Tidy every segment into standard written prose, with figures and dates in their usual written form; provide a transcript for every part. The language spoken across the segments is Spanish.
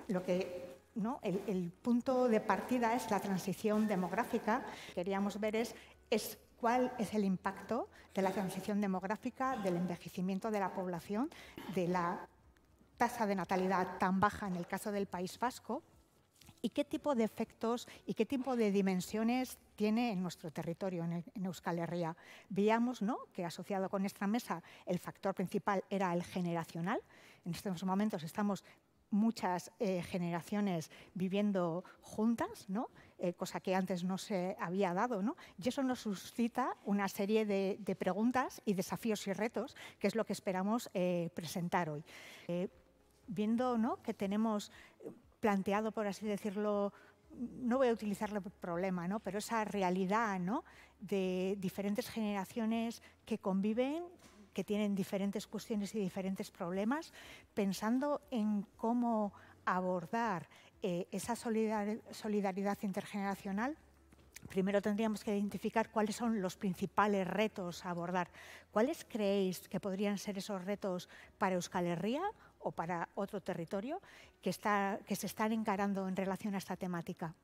¿no? El punto de partida es la transición demográfica. Lo que queríamos ver es cuál es el impacto de la transición demográfica, del envejecimiento de la población, de la tasa de natalidad tan baja en el caso del País Vasco, y qué tipo de efectos y qué tipo de dimensiones tiene en nuestro territorio, en Euskal Herria. Veíamos, ¿no?, que asociado con esta mesa el factor principal era el generacional. En estos momentos estamos muchas generaciones viviendo juntas, ¿no? Cosa que antes no se había dado, ¿no? Y eso nos suscita una serie de preguntas y desafíos y retos, que es lo que esperamos presentar hoy. Viendo, ¿no?, que tenemos planteado, por así decirlo, no voy a utilizarlo problema, ¿no?, pero esa realidad, ¿no?, de diferentes generaciones que conviven, que tienen diferentes cuestiones y diferentes problemas, pensando en cómo abordar esa solidaridad intergeneracional. Primero tendríamos que identificar cuáles son los principales retos a abordar. ¿Cuáles creéis que podrían ser esos retos para Euskal Herria o para otro territorio que se están encarando en relación a esta temática?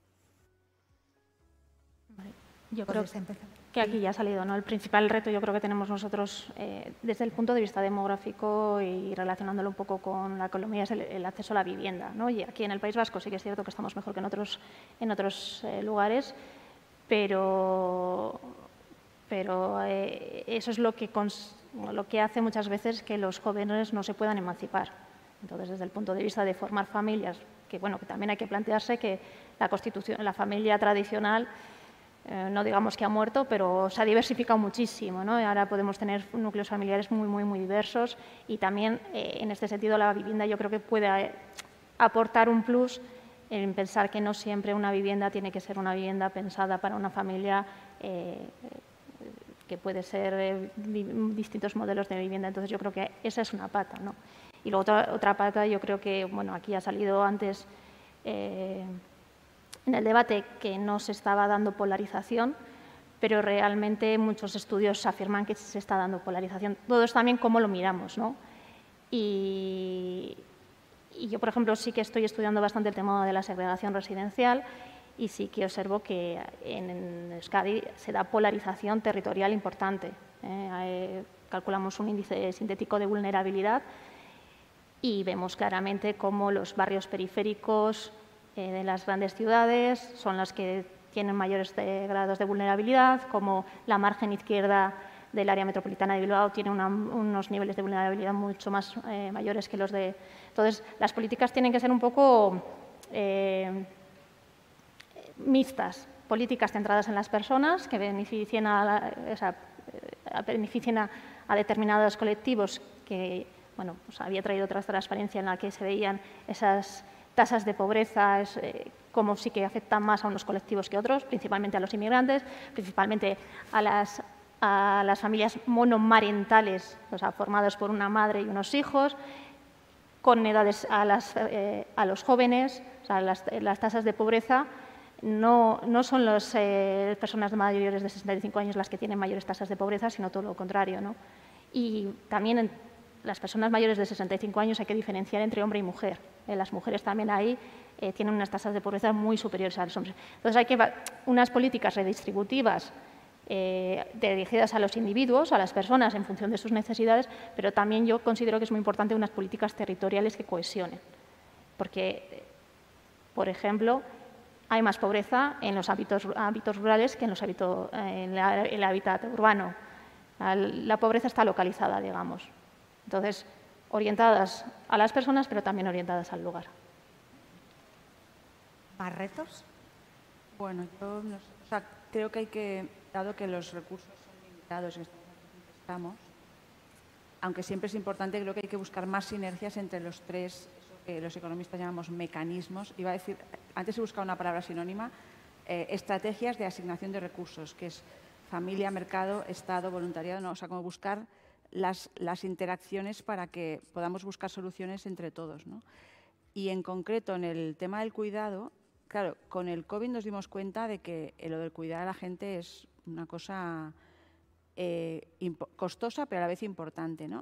Vale. Yo creo que aquí ya ha salido, ¿no? El principal reto yo creo que tenemos nosotros desde el punto de vista demográfico y relacionándolo un poco con la economía es el acceso a la vivienda, ¿no? Y aquí en el País Vasco sí que es cierto que estamos mejor que en otros lugares, pero eso es lo que hace muchas veces que los jóvenes no se puedan emancipar. Entonces, desde el punto de vista de formar familias, que también hay que plantearse que la familia tradicional, no digamos que ha muerto, pero se ha diversificado muchísimo, ¿no? Y ahora podemos tener núcleos familiares muy diversos y también, en este sentido, la vivienda yo creo que puede aportar un plus en pensar que no siempre una vivienda tiene que ser una vivienda pensada para una familia, que puede ser distintos modelos de vivienda. Entonces, yo creo que esa es una pata, ¿no? Y luego otra pata, yo creo que, bueno, aquí ha salido antes en el debate que no se estaba dando polarización, pero realmente muchos estudios afirman que se está dando polarización. Todo es también cómo lo miramos, ¿no? Y yo, por ejemplo, sí que estoy estudiando bastante el tema de la segregación residencial y sí que observo que en Euskadi se da polarización territorial importante. Calculamos un índice sintético de vulnerabilidad y vemos claramente cómo los barrios periféricos de las grandes ciudades son las que tienen mayores grados de vulnerabilidad, como la margen izquierda del área metropolitana de Bilbao tiene unos niveles de vulnerabilidad mucho más mayores que los de... Entonces, las políticas tienen que ser un poco mixtas, políticas centradas en las personas que beneficien a determinados colectivos que, bueno, pues había traído otra transparencia en la que se veían esas tasas de pobreza, como sí que afectan más a unos colectivos que otros, principalmente a los inmigrantes, principalmente a las familias monomarentales, o sea, formadas por una madre y unos hijos, con edades a los jóvenes. O sea, las tasas de pobreza no son las personas mayores de 65 años las que tienen mayores tasas de pobreza, sino todo lo contrario, ¿no? Y también en las personas mayores de 65 años hay que diferenciar entre hombre y mujer. Las mujeres también ahí tienen unas tasas de pobreza muy superiores a los hombres. Entonces, hay que unas políticas redistributivas dirigidas a los individuos, a las personas en función de sus necesidades, pero también yo considero que es muy importante unas políticas territoriales que cohesionen. Porque, por ejemplo, hay más pobreza en los ámbitos rurales que en el hábitat urbano. La pobreza está localizada, digamos. Entonces, orientadas a las personas, pero también orientadas al lugar. ¿Más retos? Bueno, yo creo que dado que los recursos son limitados en estamos, aunque siempre es importante, creo que hay que buscar más sinergias entre los tres, que los economistas llamamos mecanismos. Iba a decir, antes he buscado una palabra sinónima, estrategias de asignación de recursos, que es familia, mercado, Estado, voluntariado, no, o sea, como buscar las interacciones para que podamos buscar soluciones entre todos, ¿no? Y en concreto, en el tema del cuidado, claro, con el COVID nos dimos cuenta de que lo del cuidar a la gente es una cosa costosa, pero a la vez importante, ¿no?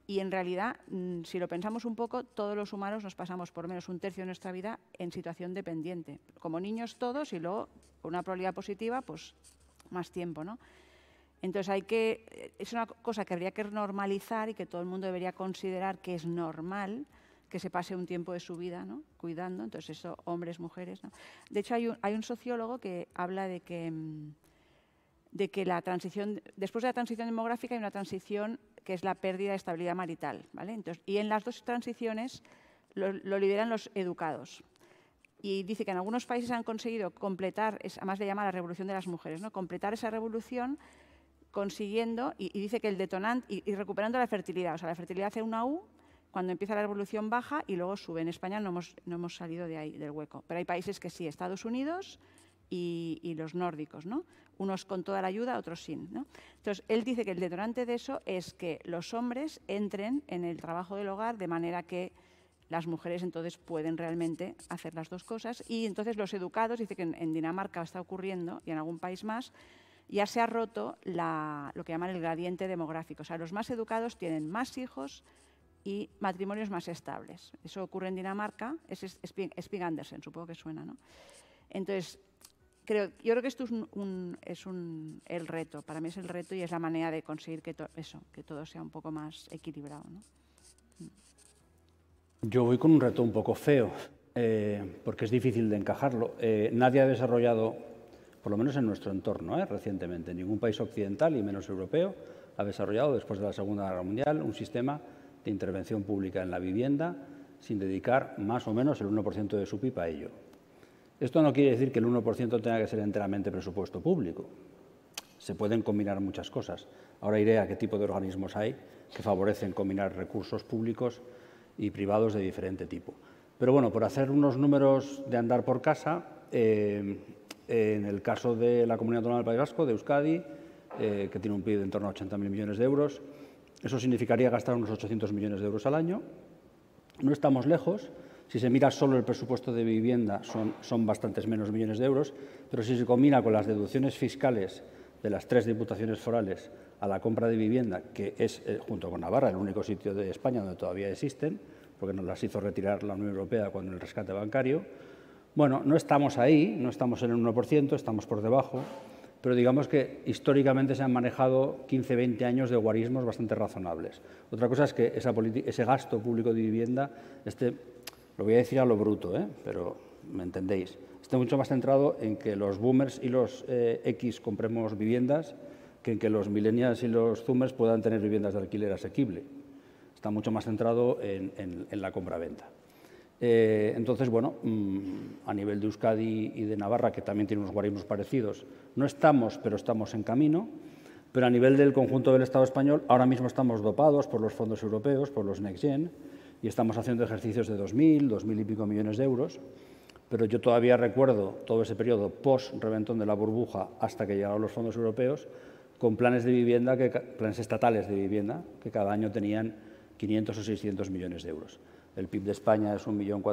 Y en realidad, si lo pensamos un poco, todos los humanos nos pasamos por menos un tercio de nuestra vida en situación dependiente. Como niños todos y luego, con una probabilidad positiva, pues más tiempo, ¿no? Entonces es una cosa que habría que normalizar y que todo el mundo debería considerar que es normal que se pase un tiempo de su vida, ¿no?, cuidando. Entonces eso, hombres, mujeres, ¿no? De hecho, hay un sociólogo que habla de que la transición, después de la transición demográfica hay una transición que es la pérdida de estabilidad marital, ¿vale? Entonces, y en las dos transiciones lo lideran los educados. Y dice que en algunos países han conseguido completar, además le llama la revolución de las mujeres, ¿no?, completar esa revolución consiguiendo, y dice que el detonante, y recuperando la fertilidad. O sea, la fertilidad hace una U, cuando empieza la revolución baja y luego sube. En España no hemos salido de ahí, del hueco. Pero hay países que sí, Estados Unidos y los nórdicos, ¿no? Unos con toda la ayuda, otros sin, ¿no? Entonces, él dice que el detonante de eso es que los hombres entren en el trabajo del hogar de manera que las mujeres entonces pueden realmente hacer las dos cosas. Y entonces los educados, dice que en Dinamarca está ocurriendo y en algún país más, ya se ha roto lo que llaman el gradiente demográfico. O sea, los más educados tienen más hijos y matrimonios más estables. Eso ocurre en Dinamarca, es Sping Andersen, supongo que suena, ¿no? Entonces, yo creo que esto es el reto, para mí es el reto y es la manera de conseguir que todo sea un poco más equilibrado, ¿no? Yo voy con un reto un poco feo, porque es difícil de encajarlo. Nadie ha desarrollado, por lo menos en nuestro entorno, recientemente, ningún país occidental y menos europeo ha desarrollado, después de la Segunda Guerra Mundial, un sistema de intervención pública en la vivienda sin dedicar más o menos el 1% de su PIB a ello. Esto no quiere decir que el 1% tenga que ser enteramente presupuesto público. Se pueden combinar muchas cosas. Ahora iré a qué tipo de organismos hay que favorecen combinar recursos públicos y privados de diferente tipo. Pero bueno, por hacer unos números de andar por casa, en el caso de la Comunidad Autónoma del País Vasco, de Euskadi, que tiene un PIB de en torno a 80.000 millones de euros, eso significaría gastar unos 800 millones de euros al año. No estamos lejos. Si se mira solo el presupuesto de vivienda, son bastantes menos millones de euros, pero si se combina con las deducciones fiscales de las 3 diputaciones forales a la compra de vivienda, que es, junto con Navarra, el único sitio de España donde todavía existen, porque nos las hizo retirar la Unión Europea con el rescate bancario, bueno, no estamos ahí, no estamos en el 1%, estamos por debajo, pero digamos que históricamente se han manejado 15-20 años de guarismos bastante razonables. Otra cosa es que ese gasto público de vivienda lo voy a decir a lo bruto, pero me entendéis, está mucho más centrado en que los boomers y los X compremos viviendas que en que los millennials y los zoomers puedan tener viviendas de alquiler asequible. Está mucho más centrado en la compraventa. Entonces, bueno, a nivel de Euskadi y de Navarra, que también tiene unos guarismos parecidos, no estamos, pero estamos en camino. Pero a nivel del conjunto del Estado español, ahora mismo estamos dopados por los fondos europeos, por los Next Gen, y estamos haciendo ejercicios de 2.000 y pico millones de euros, pero yo todavía recuerdo todo ese periodo post-reventón de la burbuja hasta que llegaron los fondos europeos, con planes de vivienda, planes estatales de vivienda, que cada año tenían 500 o 600 millones de euros. El PIB de España es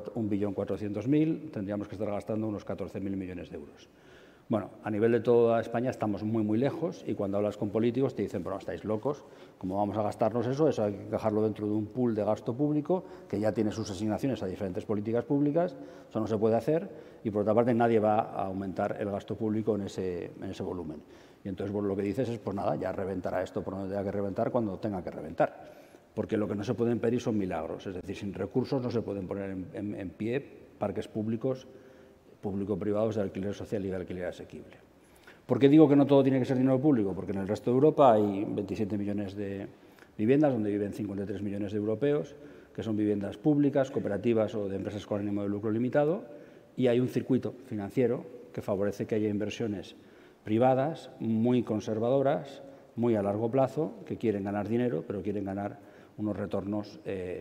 1.400.000, tendríamos que estar gastando unos 14.000 millones de euros. Bueno, a nivel de toda España estamos muy lejos y cuando hablas con políticos te dicen, bueno, estáis locos, ¿cómo vamos a gastarnos eso? Eso hay que encajarlo dentro de un pool de gasto público que ya tiene sus asignaciones a diferentes políticas públicas, eso no se puede hacer y por otra parte nadie va a aumentar el gasto público en ese volumen. Y entonces bueno, lo que dices es, pues nada, ya reventará esto por donde tenga que reventar cuando tenga que reventar, porque lo que no se pueden pedir son milagros, es decir, sin recursos no se pueden poner en pie parques públicos público-privados de alquiler social y de alquiler asequible. ¿Por qué digo que no todo tiene que ser dinero público? Porque en el resto de Europa hay 27 millones de viviendas, donde viven 53 millones de europeos, que son viviendas públicas, cooperativas o de empresas con ánimo de lucro limitado, y hay un circuito financiero que favorece que haya inversiones privadas muy conservadoras, muy a largo plazo, que quieren ganar dinero, pero quieren ganar unos retornos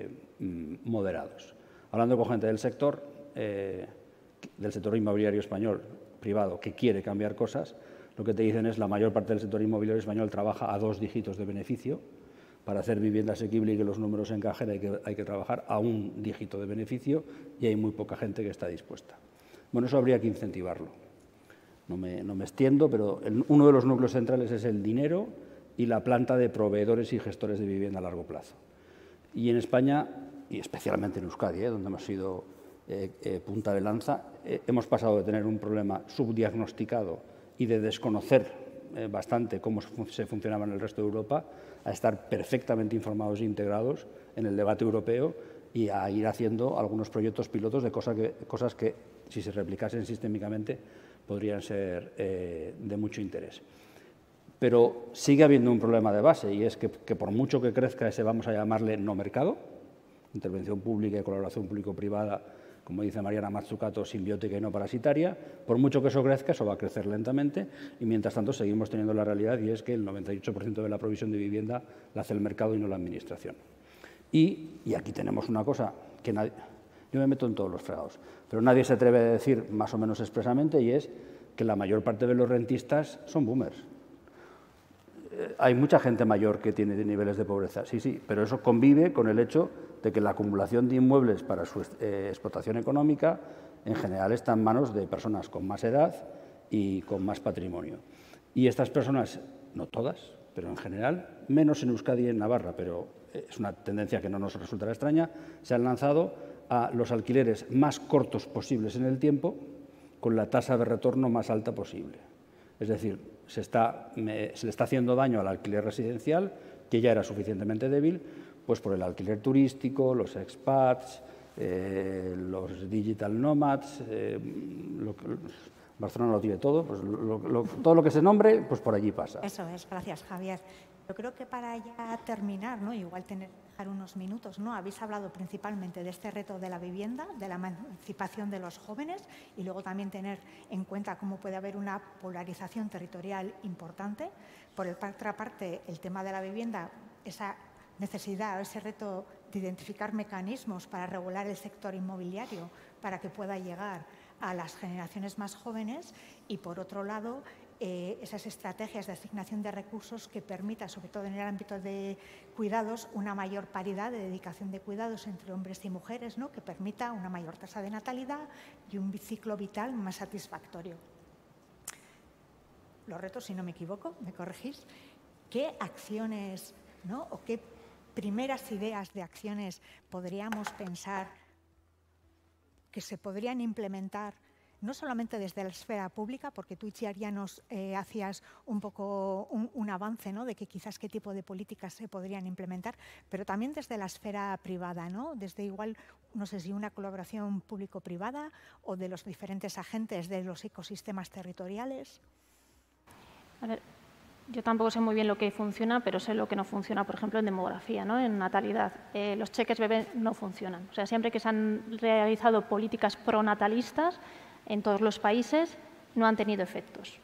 moderados. Hablando con gente del sector inmobiliario español privado que quiere cambiar cosas, lo que te dicen es la mayor parte del sector inmobiliario español trabaja a 2 dígitos de beneficio. Para hacer vivienda asequible y que los números encajen hay que trabajar a 1 dígito de beneficio y hay muy poca gente que está dispuesta. Bueno, eso habría que incentivarlo. No me extiendo, pero uno de los núcleos centrales es el dinero y la planta de proveedores y gestores de vivienda a largo plazo. Y en España, y especialmente en Euskadi, donde hemos sido punta de lanza, hemos pasado de tener un problema subdiagnosticado y de desconocer bastante cómo se funcionaba en el resto de Europa, a estar perfectamente informados e integrados en el debate europeo y a ir haciendo algunos proyectos pilotos de cosas que si se replicasen sistémicamente, podrían ser de mucho interés. Pero sigue habiendo un problema de base, y es que por mucho que crezca ese, vamos a llamarle, no mercado, intervención pública y colaboración público-privada, como dice Mariana Mazzucato, simbiótica y no parasitaria, por mucho que eso crezca, eso va a crecer lentamente, y mientras tanto seguimos teniendo la realidad, y es que el 98% de la provisión de vivienda la hace el mercado y no la administración. Y aquí tenemos una cosa que nadie, yo me meto en todos los fregados, pero nadie se atreve a decir más o menos expresamente, y es que la mayor parte de los rentistas son boomers. Hay mucha gente mayor que tiene niveles de pobreza, sí, pero eso convive con el hecho de que la acumulación de inmuebles para su explotación económica en general está en manos de personas con más edad y con más patrimonio. Y estas personas, no todas, pero en general, menos en Euskadi y en Navarra, pero es una tendencia que no nos resultará extraña, se han lanzado a los alquileres más cortos posibles en el tiempo, con la tasa de retorno más alta posible. Es decir, se le está haciendo daño al alquiler residencial, que ya era suficientemente débil, pues por el alquiler turístico, los expats, los digital nomads, Barcelona lo tiene todo, pues todo lo que se nombre, pues por allí pasa. Eso es, gracias, Javier. Yo creo que para ya terminar, ¿no? Igual dejar unos minutos, ¿no? Habéis hablado principalmente de este reto de la vivienda, de la emancipación de los jóvenes, y luego también tener en cuenta cómo puede haber una polarización territorial importante. Por otra parte, el tema de la vivienda, esa necesidad o ese reto de identificar mecanismos para regular el sector inmobiliario para que pueda llegar a las generaciones más jóvenes, y por otro lado esas estrategias de asignación de recursos que permita, sobre todo en el ámbito de cuidados, una mayor paridad de dedicación de cuidados entre hombres y mujeres, ¿no? Que permita una mayor tasa de natalidad y un ciclo vital más satisfactorio. Los retos, si no me equivoco, me corregís, ¿qué acciones, ¿no? o qué primeras ideas de acciones podríamos pensar que se podrían implementar, no solamente desde la esfera pública, porque tú, Itziar, ya nos hacías un poco un avance, ¿no? de que quizás qué tipo de políticas se podrían implementar, pero también desde la esfera privada, ¿no? Desde igual, no sé si una colaboración público-privada o de los diferentes agentes de los ecosistemas territoriales. A ver, yo tampoco sé muy bien lo que funciona, pero sé lo que no funciona, por ejemplo, en demografía, ¿no? En natalidad. Los cheques bebé no funcionan. O sea, siempre que se han realizado políticas pronatalistas en todos los países, no han tenido efectos.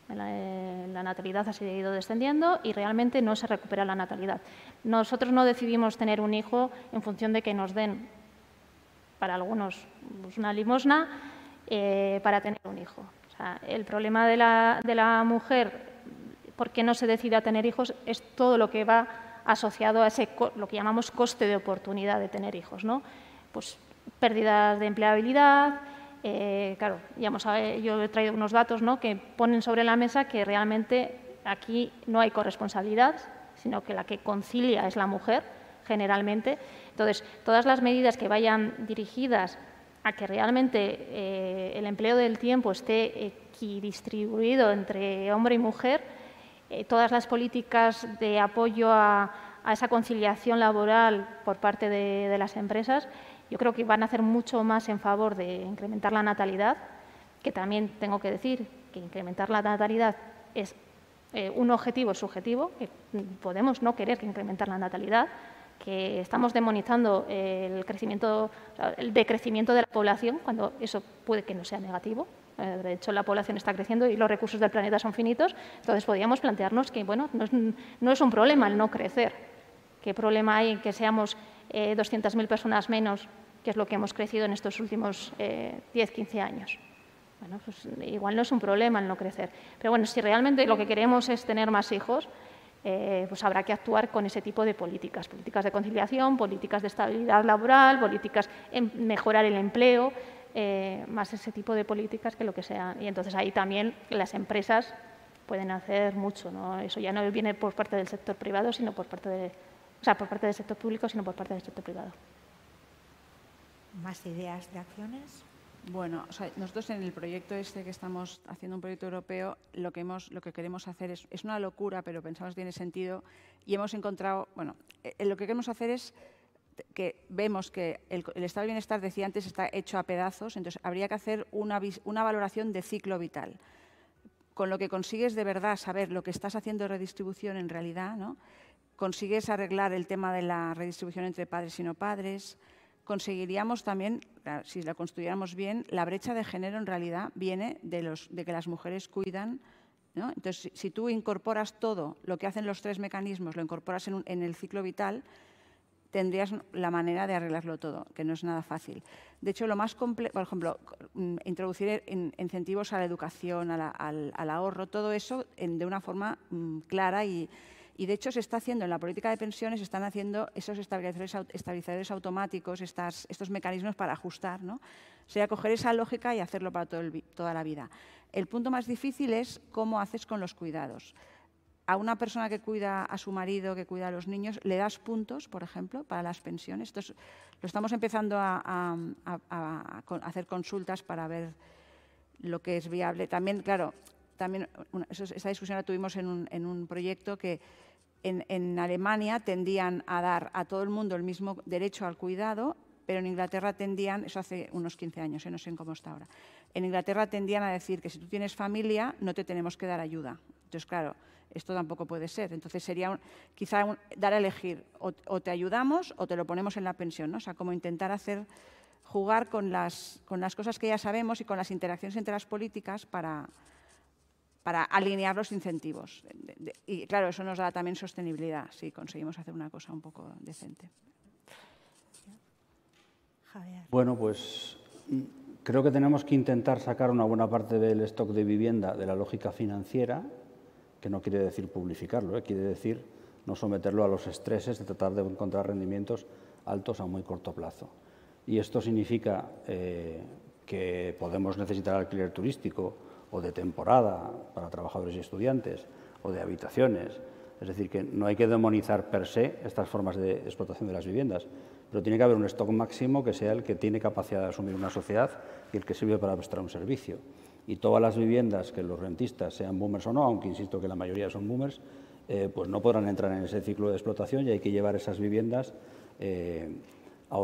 La natalidad ha seguido descendiendo y realmente no se recupera la natalidad. Nosotros no decidimos tener un hijo en función de que nos den, para algunos, pues una limosna para tener un hijo. O sea, el problema de la mujer, ¿por qué no se decide a tener hijos? Es todo lo que va asociado a ese, lo que llamamos coste de oportunidad de tener hijos, ¿no? Pues pérdidas de empleabilidad. Claro, yo he traído unos datos, ¿no? que ponen sobre la mesa que realmente aquí no hay corresponsabilidad, sino que la que concilia es la mujer, generalmente. Entonces, todas las medidas que vayan dirigidas a que realmente el empleo del tiempo esté equidistribuido entre hombre y mujer, todas las políticas de apoyo a esa conciliación laboral por parte de las empresas, yo creo que van a hacer mucho más en favor de incrementar la natalidad, que también tengo que decir que incrementar la natalidad es un objetivo subjetivo, que podemos no querer que incrementar la natalidad, que estamos demonizando el decrecimiento de la población, cuando eso puede que no sea negativo. De hecho, la población está creciendo y los recursos del planeta son finitos, entonces podríamos plantearnos que bueno, no es un problema el no crecer. ¿Qué problema hay en que seamos 200.000 personas menos, que es lo que hemos crecido en estos últimos 10, 15 años? Bueno, pues igual no es un problema el no crecer. Pero bueno, si realmente lo que queremos es tener más hijos, pues habrá que actuar con ese tipo de políticas de conciliación, políticas de estabilidad laboral, políticas en mejorar el empleo, más ese tipo de políticas que lo que sea. Y entonces ahí también las empresas pueden hacer mucho, ¿no? Eso ya no viene por parte del sector privado, sino por parte de... O sea, por parte del sector público, sino por parte del sector privado. ¿Más ideas de acciones? Bueno, o sea, nosotros en el proyecto este que estamos haciendo, un proyecto europeo, lo que queremos hacer es una locura, pero pensamos que tiene sentido y hemos encontrado, bueno, lo que queremos hacer es que vemos que el estado de bienestar, decía antes, está hecho a pedazos, entonces habría que hacer una valoración de ciclo vital. Con lo que consigues de verdad saber lo que estás haciendo de redistribución en realidad, ¿no? Consigues arreglar el tema de la redistribución entre padres y no padres. Conseguiríamos también, si la construyéramos bien, la brecha de género en realidad viene de que las mujeres cuidan, ¿no? Entonces, si tú incorporas todo lo que hacen los tres mecanismos, lo incorporas en el ciclo vital, tendrías la manera de arreglarlo todo, que no es nada fácil. De hecho, lo más complejo, por ejemplo, introducir incentivos a la educación, al ahorro, todo eso de una forma clara y de hecho se está haciendo en la política de pensiones, se están haciendo esos estabilizadores automáticos, estos mecanismos para ajustar, ¿no? O sea, coger esa lógica y hacerlo para toda la vida. El punto más difícil es cómo haces con los cuidados. A una persona que cuida a su marido, que cuida a los niños, le das puntos, por ejemplo, para las pensiones. Entonces, lo estamos empezando a hacer consultas para ver lo que es viable. También, claro, esa discusión la tuvimos en un proyecto que en Alemania tendían a dar a todo el mundo el mismo derecho al cuidado, pero en Inglaterra tendían, eso hace unos 15 años, no sé cómo está ahora, en Inglaterra tendían a decir que si tú tienes familia no te tenemos que dar ayuda. Entonces, claro, esto tampoco puede ser. Entonces, sería quizá dar a elegir o te ayudamos o te lo ponemos en la pensión, ¿no? O sea, como intentar jugar con las cosas que ya sabemos y con las interacciones entre las políticas para alinear los incentivos. Y claro, eso nos da también sostenibilidad, si conseguimos hacer una cosa un poco decente. Javier. Bueno, pues creo que tenemos que intentar sacar una buena parte del stock de vivienda de la lógica financiera, que no quiere decir publificarlo, quiere decir no someterlo a los estreses de tratar de encontrar rendimientos altos a muy corto plazo. Y esto significa que podemos necesitar alquiler turístico o de temporada para trabajadores y estudiantes, o de habitaciones. Es decir, que no hay que demonizar per se estas formas de explotación de las viviendas, pero tiene que haber un stock máximo que sea el que tiene capacidad de asumir una sociedad y el que sirve para prestar un servicio. Y todas las viviendas que los rentistas, sean boomers o no, aunque insisto que la mayoría son boomers, pues no podrán entrar en ese ciclo de explotación y hay que llevar esas viviendas a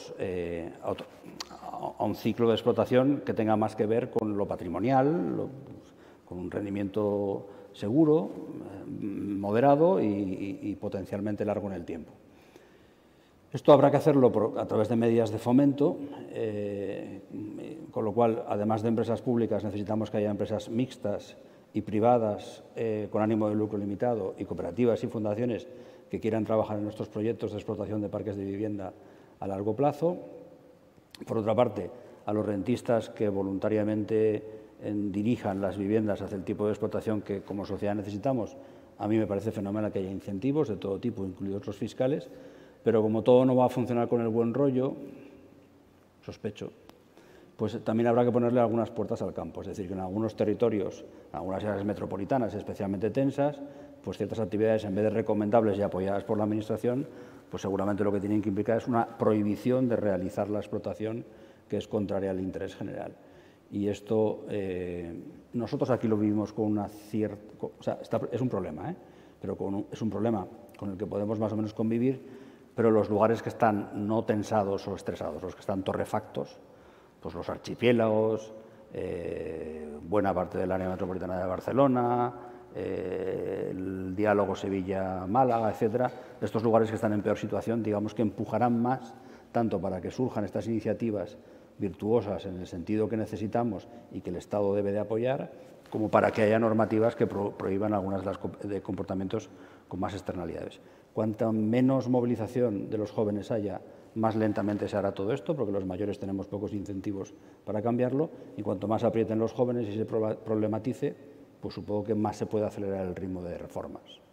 un ciclo de explotación que tenga más que ver con lo patrimonial, con un rendimiento seguro, moderado y potencialmente largo en el tiempo. Esto habrá que hacerlo a través de medidas de fomento, con lo cual, además de empresas públicas, necesitamos que haya empresas mixtas y privadas con ánimo de lucro limitado y cooperativas y fundaciones que quieran trabajar en nuestros proyectos de explotación de parques de vivienda a largo plazo. Por otra parte, a los rentistas que voluntariamente dirijan las viviendas hacia el tipo de explotación que como sociedad necesitamos, a mí me parece fenomenal que haya incentivos de todo tipo, incluidos los fiscales, pero como todo no va a funcionar con el buen rollo, sospecho, pues también habrá que ponerle algunas puertas al campo. Es decir, que en algunos territorios, en algunas áreas metropolitanas especialmente tensas, pues ciertas actividades, en vez de recomendables y apoyadas por la Administración, pues seguramente lo que tienen que implicar es una prohibición de realizar la explotación que es contraria al interés general. Y esto, nosotros aquí lo vivimos con una cierta... O sea, es un problema, pero es un problema con el que podemos más o menos convivir, pero los lugares que están no tensados o estresados, los que están torrefactos, pues los archipiélagos, buena parte del área metropolitana de Barcelona, el diálogo Sevilla-Málaga, etcétera, estos lugares que están en peor situación, digamos que empujarán más, tanto para que surjan estas iniciativas virtuosas en el sentido que necesitamos y que el Estado debe de apoyar, como para que haya normativas que prohíban algunos de comportamientos con más externalidades. Cuanta menos movilización de los jóvenes haya, más lentamente se hará todo esto, porque los mayores tenemos pocos incentivos para cambiarlo, y cuanto más aprieten los jóvenes y se problematice, pues supongo que más se puede acelerar el ritmo de reformas.